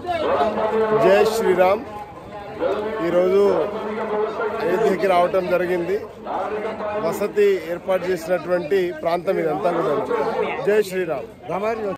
జై శ్రీరామ్. ఈరోజు అయోధ్యకి రావటం జరిగింది. వసతి ఏర్పాటు చేసినటువంటి ప్రాంతం ఇదంతా కూడా. జై శ్రీరామ్.